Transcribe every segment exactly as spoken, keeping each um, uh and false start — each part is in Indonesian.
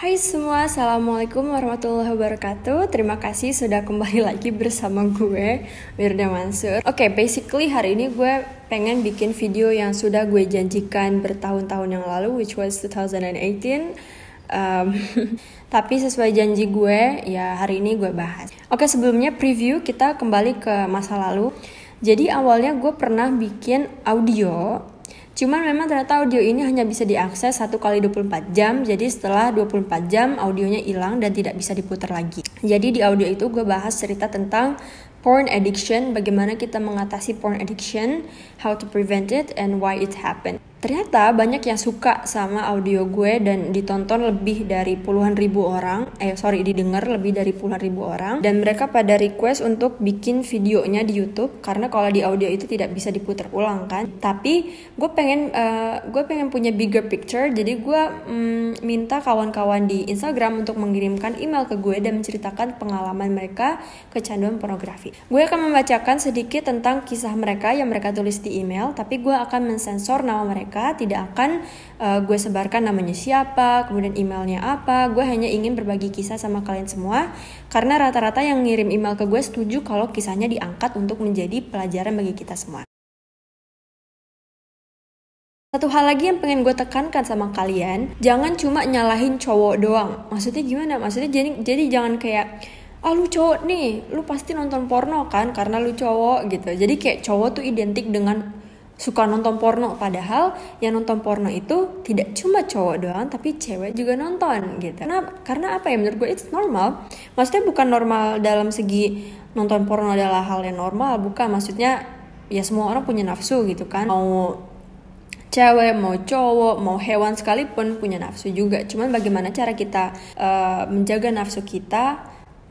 Hai semua, Assalamualaikum warahmatullahi wabarakatuh. Terima kasih sudah kembali lagi bersama gue, Wirda Mansur. Oke, okay, basically hari ini gue pengen bikin video yang sudah gue janjikan bertahun-tahun yang lalu, which was two thousand eighteen. Um, tapi sesuai janji gue, ya hari ini gue bahas. Oke, okay, sebelumnya preview, kita kembali ke masa lalu. Jadi awalnya gue pernah bikin audio, cuman memang ternyata audio ini hanya bisa diakses satu kali dua puluh empat jam. Jadi setelah dua puluh empat jam audionya hilang dan tidak bisa diputar lagi. Jadi di audio itu gue bahas cerita tentang porn addiction, bagaimana kita mengatasi porn addiction, how to prevent it, and why it happened. Ternyata banyak yang suka sama audio gue dan ditonton lebih dari puluhan ribu orang. Eh sorry, didengar lebih dari puluhan ribu orang. Dan mereka pada request untuk bikin videonya di YouTube karena kalau di audio itu tidak bisa diputar ulang kan. Tapi gue pengen uh, gue pengen punya bigger picture. Jadi gue mm, minta kawan-kawan di Instagram untuk mengirimkan email ke gue dan menceritakan pengalaman mereka kecanduan pornografi. Gue akan membacakan sedikit tentang kisah mereka yang mereka tulis di email, tapi gue akan mensensor nama mereka. Tidak akan uh, gue sebarkan namanya siapa, kemudian emailnya apa. Gue hanya ingin berbagi kisah sama kalian semua, karena rata-rata yang ngirim email ke gue setuju kalau kisahnya diangkat untuk menjadi pelajaran bagi kita semua. Satu hal lagi yang pengen gue tekankan sama kalian, jangan cuma nyalahin cowok doang. Maksudnya gimana? Maksudnya jadi, jadi jangan kayak, ah lu cowok nih, lu pasti nonton porno kan karena lu cowok gitu. Jadi kayak cowok tuh identik dengan suka nonton porno, padahal yang nonton porno itu tidak cuma cowok doang, tapi cewek juga nonton gitu. Karena karena apa ya, menurut gue it's normal. Maksudnya bukan normal dalam segi nonton porno adalah hal yang normal, bukan. Maksudnya ya semua orang punya nafsu gitu kan. Mau cewek, mau cowok, mau hewan sekalipun punya nafsu juga. Cuman bagaimana cara kita uh, menjaga nafsu kita,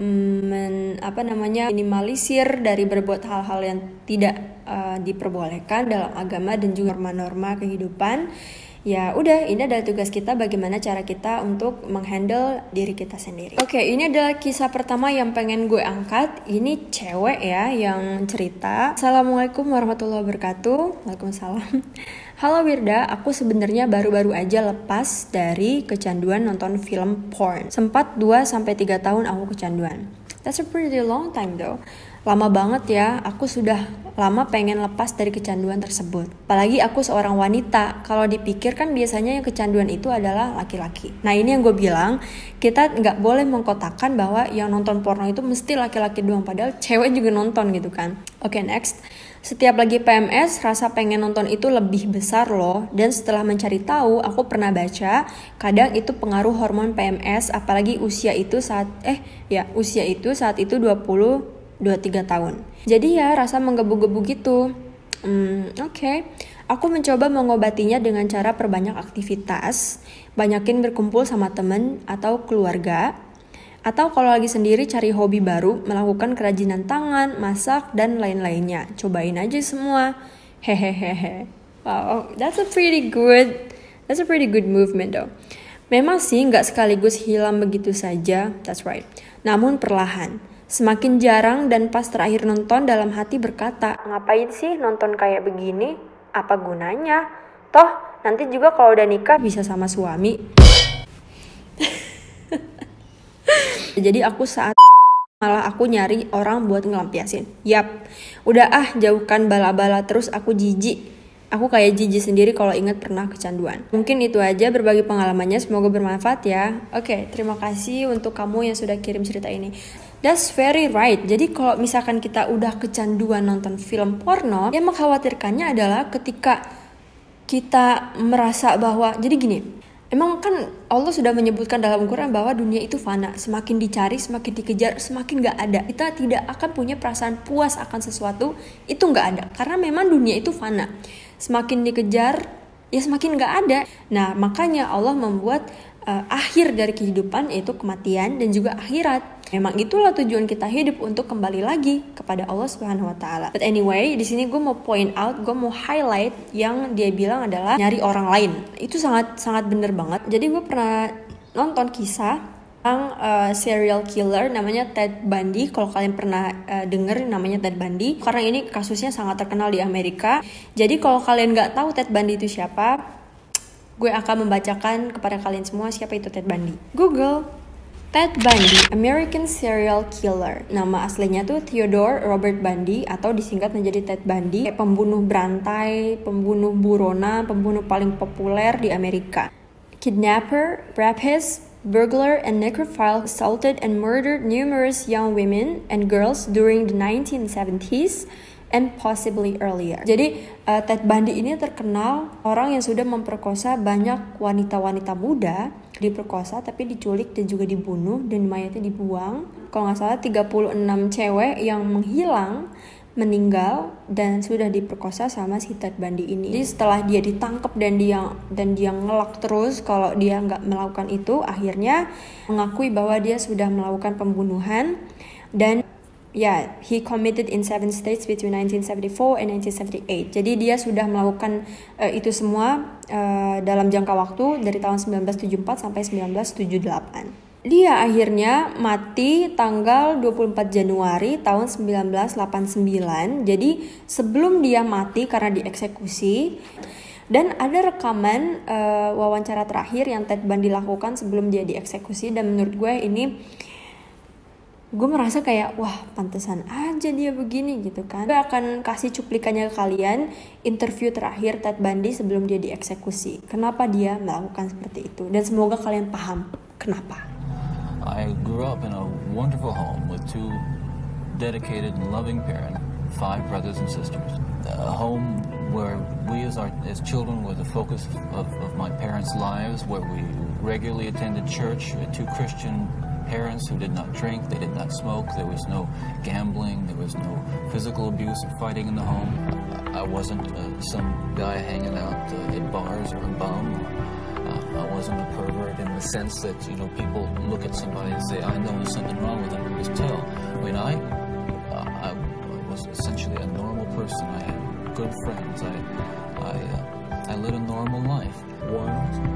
Men, apa namanya minimalisir dari berbuat hal-hal yang tidak uh, diperbolehkan dalam agama dan juga norma-norma kehidupan. Ya udah, ini adalah tugas kita, bagaimana cara kita untuk menghandle diri kita sendiri. Oke, okay, ini adalah kisah pertama yang pengen gue angkat. Ini cewek ya yang cerita. Assalamualaikum warahmatullahi wabarakatuh. Waalaikumsalam. Halo Wirda, aku sebenarnya baru-baru aja lepas dari kecanduan nonton film porn. Sempat dua sampai tiga tahun aku kecanduan. That's a pretty long time though. Lama banget ya, aku sudah lama pengen lepas dari kecanduan tersebut. Apalagi aku seorang wanita, kalau dipikir kan biasanya yang kecanduan itu adalah laki-laki. Nah ini yang gue bilang, kita nggak boleh mengkotakkan bahwa yang nonton porno itu mesti laki-laki doang, padahal cewek juga nonton gitu kan. Oke, okay, next. Setiap lagi P M S, rasa pengen nonton itu lebih besar loh. Dan setelah mencari tahu, aku pernah baca, kadang itu pengaruh hormon P M S, apalagi usia itu saat eh ya usia itu saat itu dua puluh dua puluh tiga tahun. Jadi ya rasa menggebu-gebu gitu. Hmm, oke. Okay. Aku mencoba mengobatinya dengan cara perbanyak aktivitas, banyakin berkumpul sama temen atau keluarga. Atau kalau lagi sendiri cari hobi baru, melakukan kerajinan tangan, masak, dan lain-lainnya. Cobain aja semua. Hehehehe. Wow, that's a pretty good, that's a pretty good movement though. Memang sih nggak sekaligus hilang begitu saja, that's right. Namun perlahan. Semakin jarang dan pas terakhir nonton dalam hati berkata, ngapain sih nonton kayak begini? Apa gunanya? Toh nanti juga kalau udah nikah bisa sama suami. Jadi aku saat malah aku nyari orang buat ngelampiasin. Yap, udah ah jauhkan bala-bala terus, aku jijik. Aku kayak jijik sendiri kalau ingat pernah kecanduan. Mungkin itu aja berbagi pengalamannya, semoga bermanfaat ya. Oke, terima kasih untuk kamu yang sudah kirim cerita ini. That's very right. Jadi kalau misalkan kita udah kecanduan nonton film porno, yang mengkhawatirkannya adalah ketika kita merasa bahwa, jadi gini, emang kan Allah sudah menyebutkan dalam Quran bahwa dunia itu fana. Semakin dicari, semakin dikejar, semakin gak ada. Kita tidak akan punya perasaan puas akan sesuatu, itu gak ada. Karena memang dunia itu fana. Semakin dikejar, ya semakin gak ada. Nah makanya Allah membuat uh, akhir dari kehidupan yaitu kematian dan juga akhirat. Memang itulah tujuan kita hidup, untuk kembali lagi kepada Allah Subhanahu Wa Taala. But anyway, di sini gue mau point out, gue mau highlight yang dia bilang adalah nyari orang lain. Itu sangat sangat bener banget. Jadi gue pernah nonton kisah tentang uh, serial killer namanya Ted Bundy. Kalau kalian pernah uh, denger namanya Ted Bundy, karena ini kasusnya sangat terkenal di Amerika. Jadi kalau kalian nggak tahu Ted Bundy itu siapa, gue akan membacakan kepada kalian semua siapa itu Ted Bundy. Google Ted Bundy, American Serial Killer. Nama aslinya tuh Theodore Robert Bundy atau disingkat menjadi Ted Bundy. Pembunuh berantai, pembunuh buronan, pembunuh paling populer di Amerika. Kidnapper, rapist, burglar, and necrophile assaulted and murdered numerous young women and girls during the nineteen seventies and possibly earlier. Jadi uh, Ted Bundy ini terkenal orang yang sudah memperkosa banyak wanita-wanita muda, diperkosa tapi diculik dan juga dibunuh dan mayatnya dibuang. Kalau nggak salah tiga puluh enam cewek yang menghilang, meninggal dan sudah diperkosa sama si Ted Bundy ini. Jadi setelah dia ditangkap dan dia dan dia ngelak terus kalau dia nggak melakukan itu, akhirnya mengakui bahwa dia sudah melakukan pembunuhan dan ya, yeah, he committed in seven states between nineteen seventy-four and nineteen seventy-eight. Jadi dia sudah melakukan uh, itu semua uh, dalam jangka waktu dari tahun sembilan belas tujuh puluh empat sampai sembilan belas tujuh puluh delapan. Dia akhirnya mati tanggal dua puluh empat Januari tahun sembilan belas delapan puluh sembilan. Jadi sebelum dia mati karena dieksekusi. Dan ada rekaman uh, wawancara terakhir yang Ted Bundy lakukan sebelum dia dieksekusi. Dan menurut gue ini, gue merasa kayak wah pantesan aja dia begini gitu kan. Gue akan kasih cuplikannya ke kalian, interview terakhir Ted Bundy sebelum dia dieksekusi. Kenapa dia melakukan seperti itu, dan semoga kalian paham kenapa. I grew up in a wonderful home with two dedicated and loving parents, five brothers and sisters. A home where we as our as children were the focus of, of my parents' lives, where we regularly attended church. We had two Christian parents who did not drink, they did not smoke, there was no gambling, there was no physical abuse or fighting in the home. I wasn't uh, some guy hanging out uh, at bars or a bum. Uh, I wasn't a pervert in the sense that, you know, people look at somebody and say, I know there's something wrong with them, and just tell. I mean, I, uh, I was essentially a normal person. I had good friends. I, I, uh, I led a normal life. One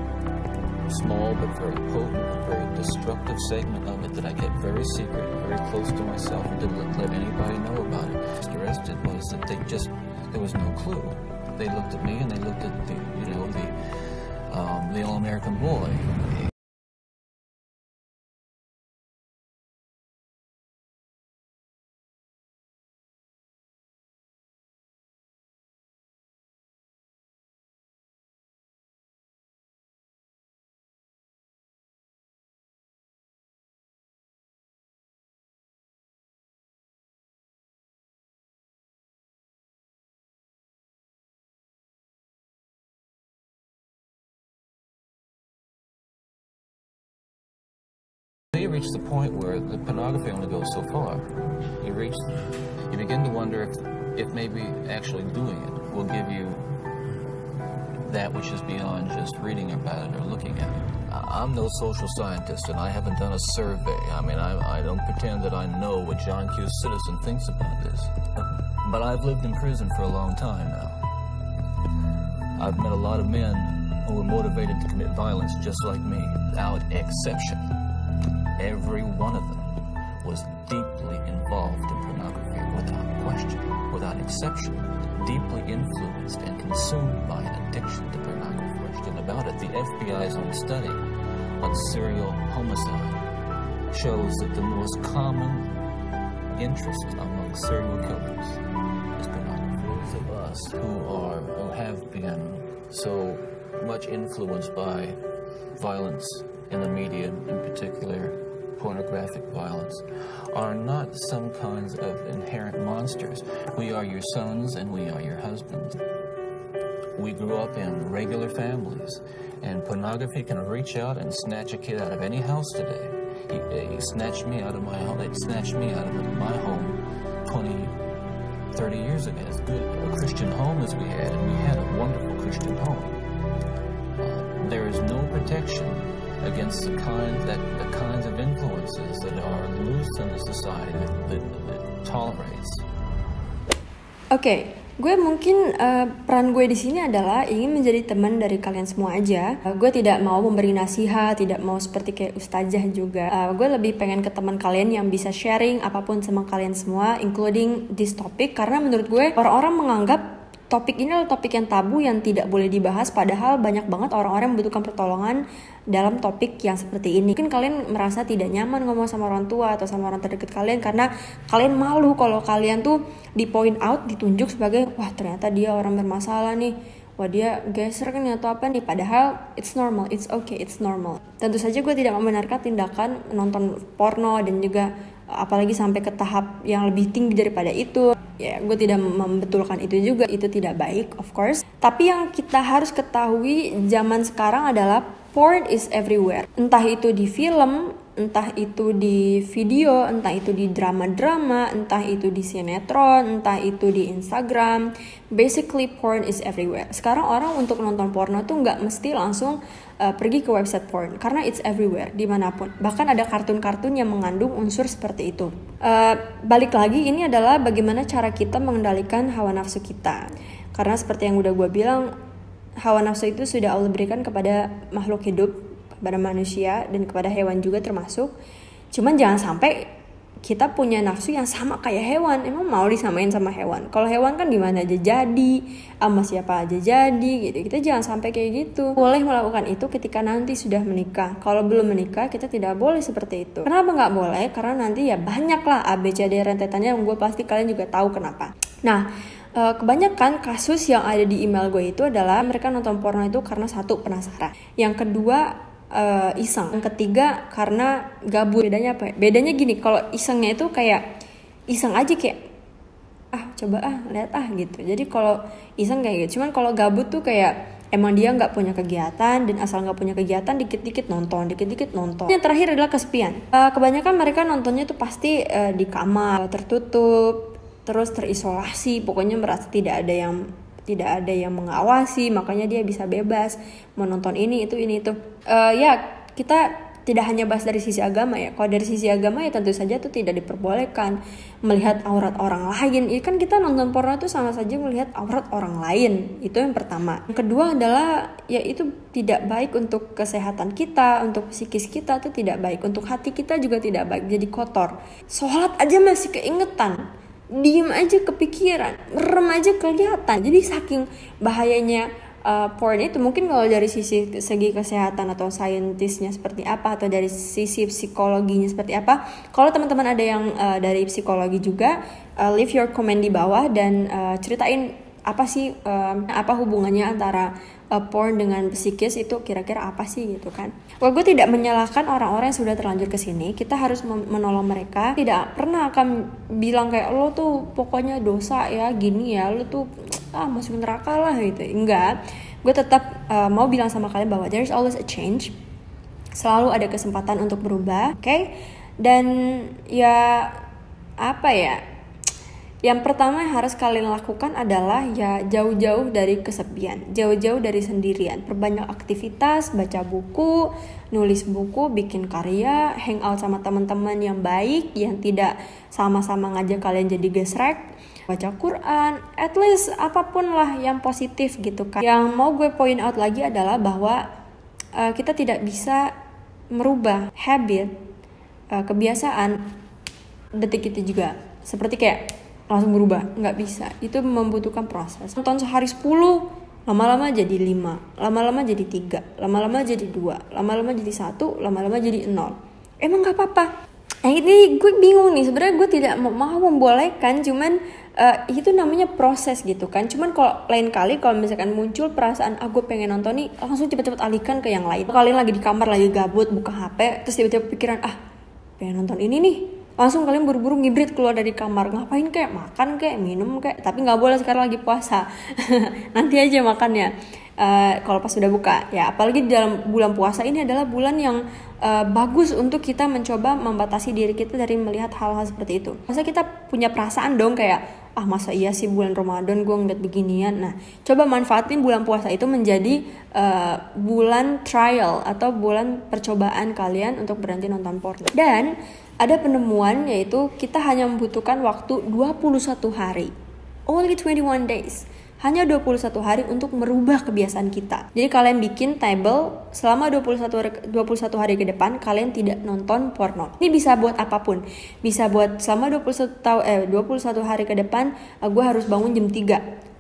small but very potent, very destructive segment of it that I kept very secret, very close to myself, and didn't let, let anybody know about it. I was arrested was that they just, there was no clue. They looked at me and they looked at the, you know, the, um, the all-American boy. You reach the point where the pornography only goes so far. You reach, you begin to wonder if, if maybe actually doing it will give you that which is beyond just reading about it or looking at it. I'm no social scientist, and I haven't done a survey. I mean, I, I don't pretend that I know what John Q. Citizen thinks about this. But I've lived in prison for a long time now. I've met a lot of men who were motivated to commit violence just like me, without exception. Every one of them was deeply involved in pornography, without question, without exception, deeply influenced and consumed by an addiction to pornography. Question about it, the F B I's own study on serial homicide shows that the most common interest among serial killers is pornography. Those of us who are, who have been so much influenced by violence in the media, in particular pornographic violence, are not some kinds of inherent monsters. We are your sons and we are your husbands. We grew up in regular families, and pornography can reach out and snatch a kid out of any house today. He, he snatched me out of my home. It snatched me out of my home twenty, thirty years ago. As good a Christian home as we had, and we had a wonderful Christian home. Uh, there is no protection against the kind that the kinds of influences that are loose in the society that, that, that tolerates. Oke, okay, gue mungkin uh, peran gue di sini adalah ingin menjadi teman dari kalian semua aja. Uh, gue tidak mau memberi nasihat, tidak mau seperti kayak ustazah juga. Uh, gue lebih pengen ke teman kalian yang bisa sharing apapun sama kalian semua, including this topic, karena menurut gue orang-orang menganggap topik ini adalah topik yang tabu yang tidak boleh dibahas, padahal banyak banget orang-orang yang membutuhkan pertolongan dalam topik yang seperti ini. Mungkin kalian merasa tidak nyaman ngomong sama orang tua atau sama orang terdekat kalian karena kalian malu kalau kalian tuh di point out, ditunjuk sebagai wah ternyata dia orang bermasalah nih, wah dia geser kan atau apa nih, padahal it's normal, it's okay, it's normal. Tentu saja gue tidak membenarkan tindakan nonton porno dan juga apalagi sampai ke tahap yang lebih tinggi daripada itu. Ya, gue tidak membetulkan itu juga, itu tidak baik of course. Tapi yang kita harus ketahui zaman sekarang adalah porn is everywhere. Entah itu di film, entah itu di video, entah itu di drama-drama, entah itu di sinetron, entah itu di Instagram. Basically porn is everywhere. Sekarang orang untuk nonton porno tuh nggak mesti langsung uh, pergi ke website porn, karena it's everywhere, dimanapun. Bahkan ada kartun-kartun yang mengandung unsur seperti itu. Uh, balik lagi, ini adalah bagaimana cara kita mengendalikan hawa nafsu kita. Karena seperti yang udah gue bilang, hawa nafsu itu sudah Allah berikan kepada makhluk hidup, kepada manusia dan kepada hewan juga termasuk. Cuman jangan sampai kita punya nafsu yang sama kayak hewan. Emang mau disamain sama hewan? Kalau hewan kan gimana aja jadi, sama siapa aja jadi gitu. Kita jangan sampai kayak gitu. Boleh melakukan itu ketika nanti sudah menikah. Kalau belum menikah kita tidak boleh seperti itu. Kenapa nggak boleh? Karena nanti ya banyak lah A B C D rentetannya yang gue pasti kalian juga tahu kenapa. Nah, kebanyakan kasus yang ada di email gue itu adalah mereka nonton porno itu karena satu, penasaran. Yang kedua, Uh, iseng. Yang ketiga karena gabut. Bedanya apa? Bedanya gini, kalau isengnya itu kayak iseng aja kayak ah coba ah lihat ah gitu. Jadi kalau iseng kayak gitu. Cuman kalau gabut tuh kayak emang dia nggak punya kegiatan, dan asal nggak punya kegiatan dikit-dikit nonton, dikit-dikit nonton. Yang terakhir adalah kesepian. Uh, kebanyakan mereka nontonnya tuh pasti uh, di kamar tertutup, terus terisolasi. Pokoknya merasa tidak ada yang tidak ada yang mengawasi, makanya dia bisa bebas menonton ini itu ini itu. Uh, ya kita tidak hanya bahas dari sisi agama ya. Kalau dari sisi agama ya tentu saja itu tidak diperbolehkan melihat aurat orang lain. Ya kan kita nonton porno itu sama saja melihat aurat orang lain. Itu yang pertama. Yang kedua adalah ya itu tidak baik untuk kesehatan kita, untuk psikis kita itu tidak baik, untuk hati kita juga tidak baik, jadi kotor. Sholat aja masih keingetan, diem aja kepikiran, merem aja kelihatan. Jadi saking bahayanya uh, porn itu, mungkin kalau dari sisi segi kesehatan atau saintisnya seperti apa, atau dari sisi psikologinya seperti apa, kalau teman-teman ada yang uh, dari psikologi juga, uh, leave your comment di bawah dan uh, ceritain apa sih uh, apa hubungannya antara uh, porn dengan psikis itu, kira-kira apa sih gitu kan. Well, gue tidak menyalahkan orang-orang yang sudah terlanjur ke sini. Kita harus menolong mereka. Tidak pernah akan bilang kayak lo tuh pokoknya dosa ya gini ya, lo tuh ah masuk neraka lah gitu. Enggak. Gue tetap uh, mau bilang sama kalian bahwa there is always a change. Selalu ada kesempatan untuk berubah, oke? Okay? Dan ya apa ya? Yang pertama yang harus kalian lakukan adalah ya jauh-jauh dari kesepian, jauh-jauh dari sendirian. Perbanyak aktivitas, baca buku, nulis buku, bikin karya, hangout sama teman-teman yang baik, yang tidak sama-sama ngajak kalian jadi gesrek, baca Quran, at least apapun lah yang positif gitu kan. Yang mau gue point out lagi adalah bahwa uh, kita tidak bisa merubah habit, uh, kebiasaan detik itu juga. Seperti kayak langsung berubah, nggak bisa. Itu membutuhkan proses. Nonton sehari sepuluh, lama-lama jadi lima, lama-lama jadi tiga, lama-lama jadi dua, lama-lama jadi satu, lama-lama jadi nol. Emang nggak apa-apa. Nah ini gue bingung nih, sebenarnya gue tidak mau membolehkan, cuman uh, itu namanya proses gitu kan. Cuman kalau lain kali kalau misalkan muncul perasaan ah gue pengen nonton nih, langsung cepet-cepet alihkan ke yang lain. Kalian lagi di kamar lagi gabut buka H P, terus tiba-tiba pikiran ah pengen nonton ini nih, langsung kalian buru-buru ngibrit keluar dari kamar. Ngapain kayak makan kayak minum kayak, tapi nggak boleh sekarang lagi puasa. Nanti aja makannya uh, kalau pas sudah buka ya. Apalagi di dalam bulan puasa ini adalah bulan yang uh, bagus untuk kita mencoba membatasi diri kita dari melihat hal-hal seperti itu. Masa kita punya perasaan dong kayak ah masa iya sih bulan Ramadan gue ngeliat beginian. Nah coba manfaatin bulan puasa itu menjadi uh, bulan trial atau bulan percobaan kalian untuk berhenti nonton porno. Dan ada penemuan yaitu kita hanya membutuhkan waktu dua puluh satu hari. Only twenty-one days. Hanya dua puluh satu hari untuk merubah kebiasaan kita. Jadi kalian bikin table selama dua puluh satu hari ke depan kalian tidak nonton porno. Ini bisa buat apapun. Bisa buat selama dua puluh satu, eh, dua puluh satu hari ke depan uh, gue harus bangun jam tiga.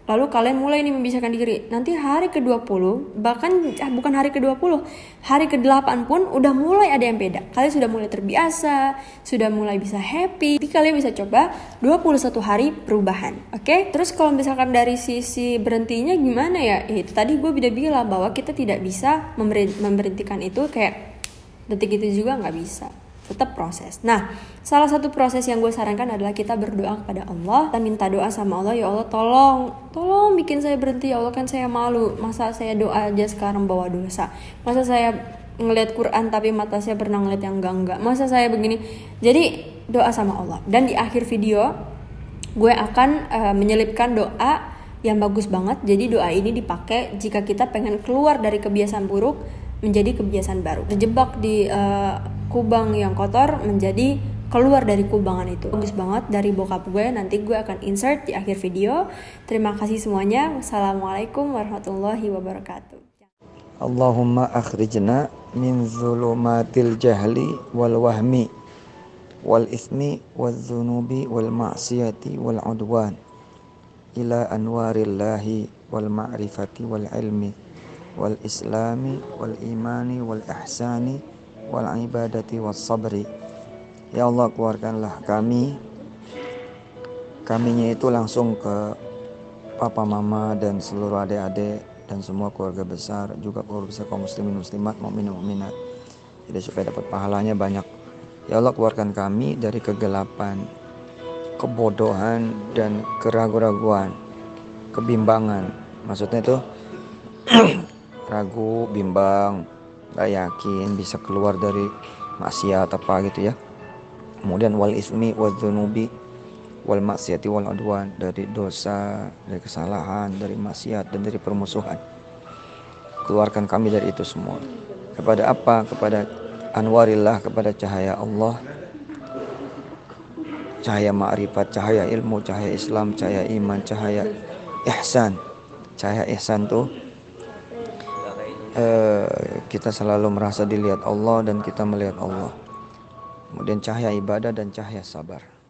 Lalu kalian mulai nih membiasakan diri. Nanti hari ke dua puluh, bahkan ah, bukan hari ke dua puluh, hari ke delapan pun udah mulai ada yang beda. Kalian sudah mulai terbiasa, sudah mulai bisa happy. Jadi kalian bisa coba dua puluh satu hari perubahan. Oke? Okay? Terus kalau misalkan dari sisi berhentinya gimana ya? Ya itu tadi gue udah bilang bahwa kita tidak bisa memberhentikan itu kayak detik itu juga nggak bisa. Tetap proses. Nah, salah satu proses yang gue sarankan adalah kita berdoa kepada Allah. Kita minta doa sama Allah, ya Allah tolong, tolong bikin saya berhenti ya Allah, kan saya malu. Masa saya doa aja sekarang bawa dosa. Masa saya ngeliat Quran tapi mata saya pernah ngeliat yang enggak-enggak. Masa saya begini. Jadi doa sama Allah. Dan di akhir video gue akan uh, menyelipkan doa yang bagus banget. Jadi doa ini dipakai jika kita pengen keluar dari kebiasaan buruk menjadi kebiasaan baru. Terjebak di uh, kubang yang kotor menjadi keluar dari kubangan itu. Bagus banget dari bokap gue. Nanti gue akan insert di akhir video. Terima kasih semuanya. Wassalamualaikum warahmatullahi wabarakatuh. Allahumma akhrijna min zulumatil jahli wal wahmi wal ismi wal zunubi wal ma'siyati wal udwan ila anwarillahi wal ma'rifati wal ilmi wal islami wal imani wal ihsani wal ibadati was sabri. Ya Allah, keluarkanlah kami kaminya itu langsung ke papa mama dan seluruh adik-adik dan semua keluarga besar, juga keluarga besar kaum muslimin muslimat, mukminin mukminat, jadi supaya dapat pahalanya banyak. Ya Allah, keluarkan kami dari kegelapan, kebodohan dan keraguan-raguan, kebimbangan. Maksudnya itu ragu, bimbang, gak yakin bisa keluar dari maksiat apa gitu ya. Kemudian wal ismi wal dzunubi wal maksiati wal udwan, dari dosa, dari kesalahan, dari maksiat dan dari permusuhan. Keluarkan kami dari itu semua. Kepada apa? Kepada anwarillah, kepada cahaya Allah, cahaya ma'rifat, cahaya ilmu, cahaya Islam, cahaya iman, cahaya ihsan. Cahaya ihsan tuh eh, kita selalu merasa dilihat Allah dan kita melihat Allah. Kemudian cahaya ibadah dan cahaya sabar.